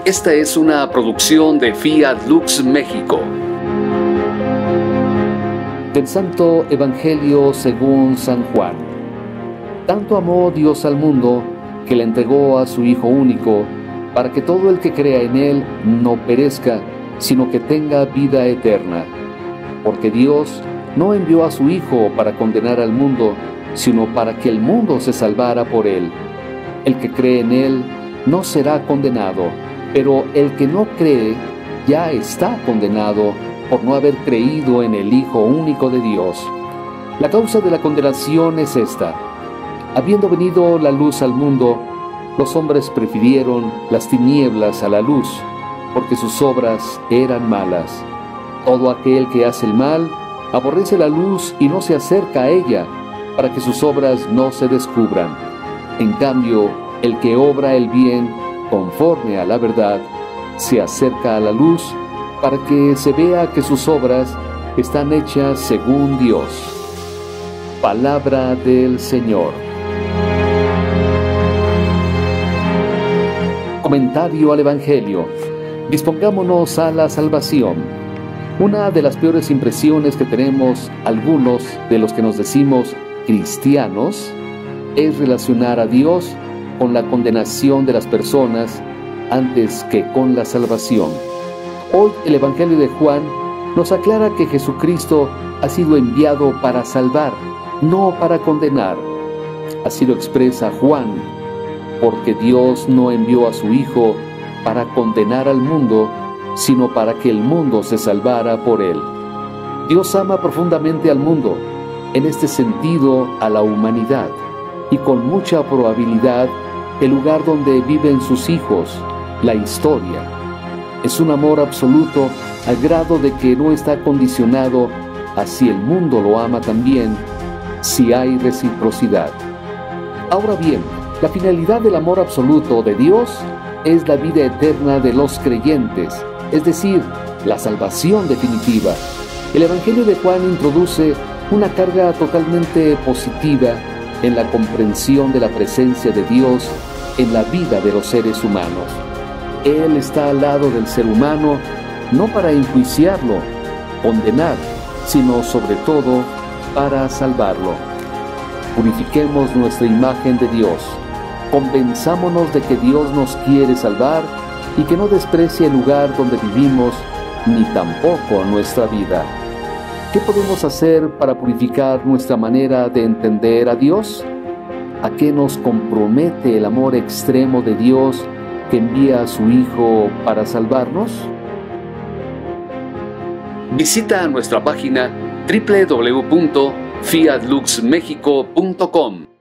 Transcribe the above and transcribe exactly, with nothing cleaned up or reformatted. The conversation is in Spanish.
Esta es una producción de Fiat Lux México. Del Santo Evangelio según San Juan. Tanto amó Dios al mundo que le entregó a su Hijo único, para que todo el que crea en Él no perezca, sino que tenga vida eterna. Porque Dios no envió a su Hijo para condenar al mundo, sino para que el mundo se salvara por Él. El que cree en Él no será condenado, pero el que no cree ya está condenado por no haber creído en el Hijo único de Dios. La causa de la condenación es esta: habiendo venido la luz al mundo, los hombres prefirieron las tinieblas a la luz, porque sus obras eran malas. Todo aquel que hace el mal aborrece la luz y no se acerca a ella, para que sus obras no se descubran. En cambio, el que obra el bien conforme a la verdad se acerca a la luz, para que se vea que sus obras están hechas según Dios. Palabra del Señor. Comentario al Evangelio. Dispongámonos a la salvación. Una de las peores impresiones que tenemos algunos de los que nos decimos cristianos es relacionar a Dios con la condenación de las personas antes que con la salvación. Hoy el Evangelio de Juan nos aclara que Jesucristo ha sido enviado para salvar, no para condenar. Así lo expresa Juan, porque Dios no envió a su Hijo para condenar al mundo, sino para que el mundo se salvara por Él. Dios ama profundamente al mundo, en este sentido a la humanidad, y con mucha probabilidad el lugar donde viven sus hijos, la historia. Es un amor absoluto al grado de que no está condicionado a si el mundo lo ama también, si hay reciprocidad. Ahora bien, la finalidad del amor absoluto de Dios es la vida eterna de los creyentes, es decir, la salvación definitiva. El Evangelio de Juan introduce una carga totalmente positiva en la comprensión de la presencia de Dios en la vida de los seres humanos. Él está al lado del ser humano, no para enjuiciarlo, condenar, sino sobre todo para salvarlo. Purifiquemos nuestra imagen de Dios. Convenzámonos de que Dios nos quiere salvar y que no desprecia el lugar donde vivimos, ni tampoco nuestra vida. ¿Qué podemos hacer para purificar nuestra manera de entender a Dios? ¿A qué nos compromete el amor extremo de Dios que envía a su Hijo para salvarnos? Visita nuestra página doble u doble u doble u punto fiat lux mexico punto com.